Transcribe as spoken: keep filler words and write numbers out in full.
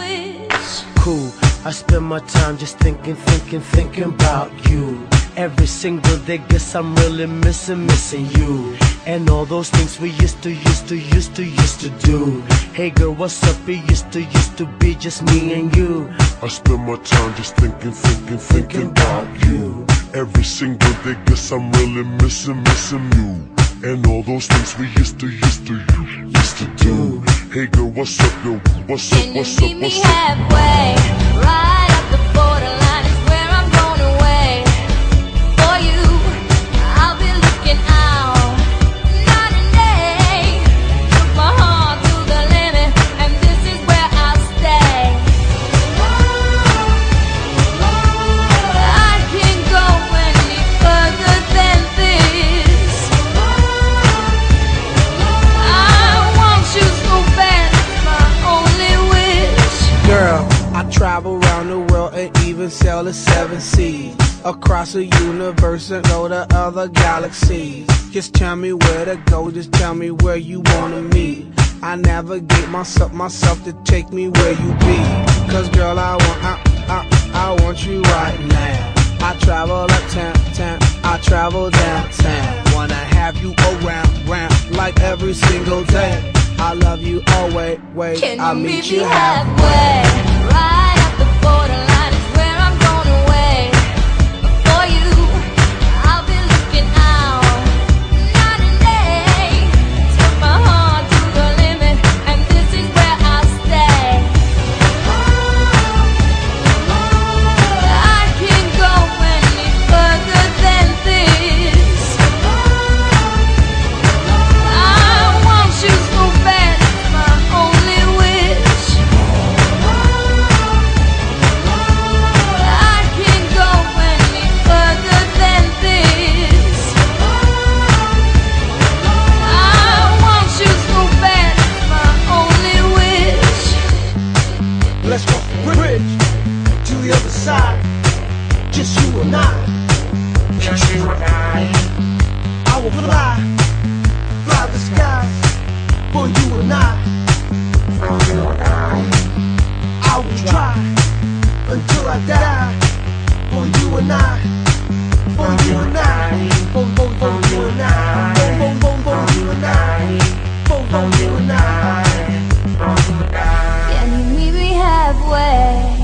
wish. Cool, I spend my time just thinking, thinking, thinking about you. Every single day, guess I'm really missing, missing you. And all those things we used to, used to, used to, used to do. Hey girl, what's up? It used to, used to be just me and you. I spend my time just thinking, thinking, thinking about you. Every single day, guess I'm really missing, missing you. And all those things we used to, used to, used to do. Hey girl, what's up, girl? What's up, what's up, what's up? Can you meet me halfway? Right up the borderline is where I'm going away. For you, I'll be looking out night and day. Took my heart to the limit, and this is where I'll stay. I can't go any further than this. I want you so bad, it's my only wish. Girl, I travel around the world and even sail the seven seas. Across the universe and go to other galaxies. Just tell me where to go, just tell me where you wanna meet. I navigate myself, myself to take me where you be. Cause girl, I want, I, I, I want you right now. I travel uptown, town, I travel downtown. Wanna have you around, round, like every single day. I love you always, wait, Can I'll you meet meet you me halfway. halfway? Right up the borderline is where I'm going away. For you, I'll be looking out night and day. Took my heart to the limit, and this is where I'll stay. I can't go any further than this. I want you so bad, it's my only wish. I can't go any further than this. I want you so bad, it's my only wish. Let's cross the bridge to the other side. Just you and I. Just you and I. I will fly, fly the skies for you and I. For you and I. I will try until I die for you and I. For you and I. For, for, for you and I. For, for, for, for you and I. For, for you and I. Can you meet me halfway?